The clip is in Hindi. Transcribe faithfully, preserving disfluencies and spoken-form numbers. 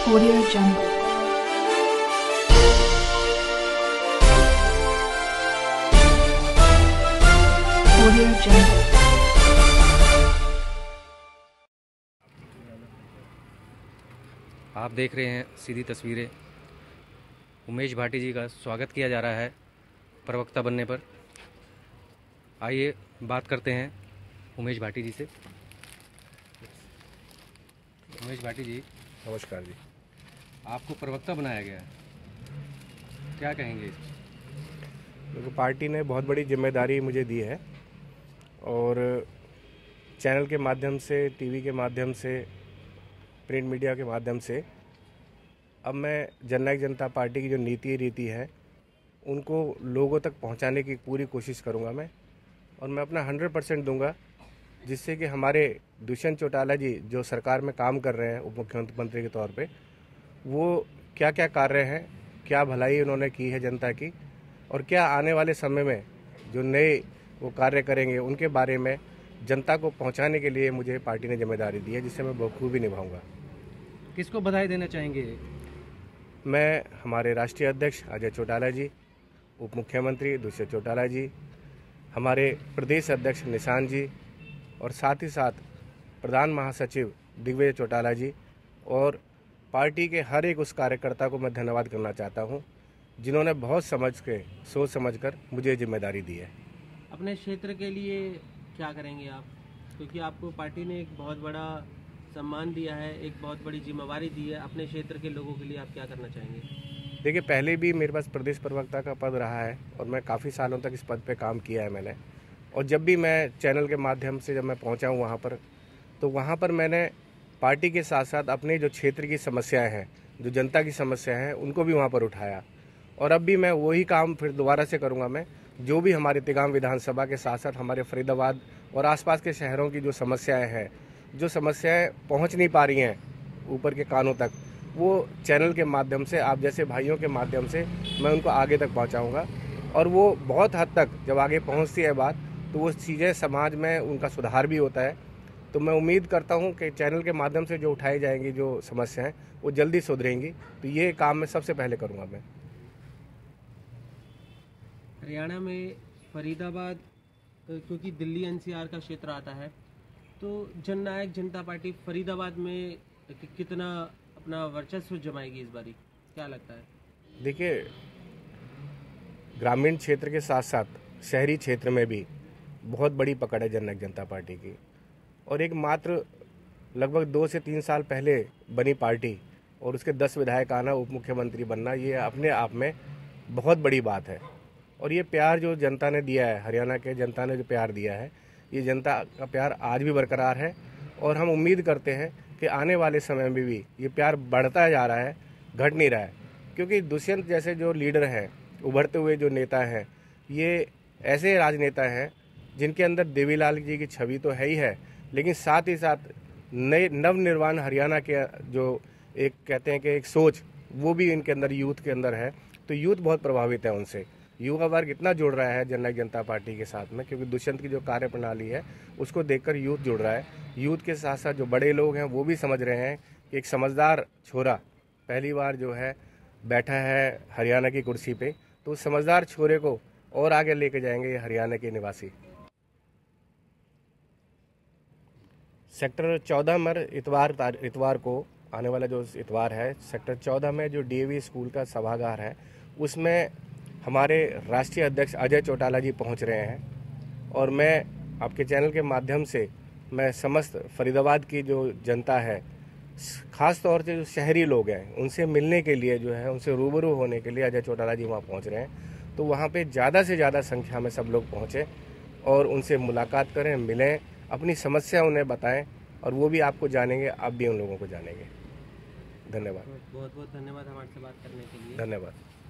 Audio Jungle. Audio Jungle. आप देख रहे हैं सीधी तस्वीरें। उमेश भाटी जी का स्वागत किया जा रहा है प्रवक्ता बनने पर। आइए बात करते हैं उमेश भाटी जी से। उमेश भाटी जी, नमस्कार जी। आपको प्रवक्ता बनाया गया है, क्या कहेंगे? देखो, पार्टी ने बहुत बड़ी जिम्मेदारी मुझे दी है और चैनल के माध्यम से, टीवी के माध्यम से, प्रिंट मीडिया के माध्यम से अब मैं जननायक जनता पार्टी की जो नीति रीति है उनको लोगों तक पहुंचाने की पूरी कोशिश करूंगा मैं, और मैं अपना हंड्रेड परसेंट दूंगा, जिससे कि हमारे दुष्यंत चौटाला जी जो सरकार में काम कर रहे हैं उप मुख्यमंत्री के तौर पे, वो क्या क्या कार्य हैं, क्या भलाई उन्होंने की है जनता की, और क्या आने वाले समय में जो नए वो कार्य करेंगे उनके बारे में जनता को पहुंचाने के लिए मुझे पार्टी ने जिम्मेदारी दी है, जिससे मैं बखूबी निभाऊंगा। किसको बधाई देना चाहेंगे? मैं हमारे राष्ट्रीय अध्यक्ष अजय चौटाला जी, उप मुख्यमंत्री दुष्यंत चौटाला जी, हमारे प्रदेश अध्यक्ष निशान जी, और साथ ही साथ प्रधान महासचिव दिग्विजय चौटाला जी, और पार्टी के हर एक उस कार्यकर्ता को मैं धन्यवाद करना चाहता हूं, जिन्होंने बहुत समझ के सोच समझकर मुझे जिम्मेदारी दी है। अपने क्षेत्र के लिए क्या करेंगे आप, क्योंकि आपको पार्टी ने एक बहुत बड़ा सम्मान दिया है, एक बहुत बड़ी जिम्मेवारी दी है, अपने क्षेत्र के लोगों के लिए आप क्या करना चाहेंगे? देखिए, पहले भी मेरे पास प्रदेश प्रवक्ता का पद रहा है और मैं काफ़ी सालों तक इस पद पे काम किया है मैंने, और जब भी मैं चैनल के माध्यम से जब मैं पहुंचा हूं वहां पर, तो वहां पर मैंने पार्टी के साथ साथ अपने जो क्षेत्र की समस्याएं हैं, जो जनता की समस्याएं हैं, उनको भी वहां पर उठाया, और अब भी मैं वही काम फिर दोबारा से करूंगा। मैं जो भी हमारे तिगाम विधानसभा के साथ साथ हमारे फरीदाबाद और आसपास के शहरों की जो समस्याएं हैं, जो समस्याएं पहुंच नहीं पा रही हैं ऊपर के कानों तक, वो चैनल के माध्यम से, आप जैसे भाइयों के माध्यम से मैं उनको आगे तक पहुंचाऊंगा, और वो बहुत हद तक जब आगे पहुंचती है बात, तो वो चीज़ें समाज में उनका सुधार भी होता है। तो मैं उम्मीद करता हूं कि चैनल के माध्यम से जो उठाई जाएंगी जो समस्याएं, वो जल्दी सुधरेंगी। तो ये काम मैं सबसे पहले करूंगा मैं। हरियाणा में फरीदाबाद, क्योंकि दिल्ली एनसीआर का क्षेत्र आता है, तो जननायक जनता पार्टी फरीदाबाद में कि, कितना अपना वर्चस्व जमाएगी इस बारी, क्या लगता है? देखिए, ग्रामीण क्षेत्र के साथ साथ शहरी क्षेत्र में भी बहुत बड़ी पकड़ है जननायक जनता पार्टी की, और एक मात्र लगभग दो से तीन साल पहले बनी पार्टी और उसके दस विधायक आना, उप मुख्यमंत्री बनना, ये अपने आप में बहुत बड़ी बात है। और ये प्यार जो जनता ने दिया है, हरियाणा के जनता ने जो प्यार दिया है, ये जनता का प्यार आज भी बरकरार है, और हम उम्मीद करते हैं कि आने वाले समय में भी ये प्यार बढ़ता जा रहा है, घट नहीं रहा है। क्योंकि दुष्यंत जैसे जो लीडर हैं, उभरते हुए जो नेता हैं, ये ऐसे राजनेता हैं जिनके अंदर देवीलाल जी की छवि तो है ही है, लेकिन साथ ही साथ नए नवनिर्माण हरियाणा के जो एक कहते हैं कि एक सोच, वो भी इनके अंदर यूथ के अंदर है। तो यूथ बहुत प्रभावित है उनसे, युवा वर्ग इतना जुड़ रहा है जननायक जनता पार्टी के साथ में, क्योंकि दुष्यंत की जो कार्य प्रणाली है उसको देखकर यूथ जुड़ रहा है। यूथ के साथ साथ जो बड़े लोग हैं वो भी समझ रहे हैं कि एक समझदार छोरा पहली बार जो है बैठा है हरियाणा की कुर्सी पे, तो उस समझदार छोरे को और आगे लेके जाएंगे ये हरियाणा के निवासी। सेक्टर चौदह में इतवार इतवार को आने वाला जो इतवार है, सेक्टर चौदह में जो डीएवी स्कूल का सभागार है, उसमें हमारे राष्ट्रीय अध्यक्ष अजय चौटाला जी पहुंच रहे हैं, और मैं आपके चैनल के माध्यम से मैं समस्त फरीदाबाद की जो जनता है, ख़ास तौर से जो शहरी लोग हैं, उनसे मिलने के लिए जो है, उनसे रूबरू होने के लिए अजय चौटाला जी वहाँ पहुँच रहे हैं। तो वहाँ पे ज़्यादा से ज़्यादा संख्या में सब लोग पहुँचें और उनसे मुलाकात करें, मिलें, अपनी समस्या उन्हें बताएं, और वो भी आपको जानेंगे, आप भी उन लोगों को जानेंगे। धन्यवाद। बहुत बहुत धन्यवाद हमारे से बात करने के लिए। धन्यवाद।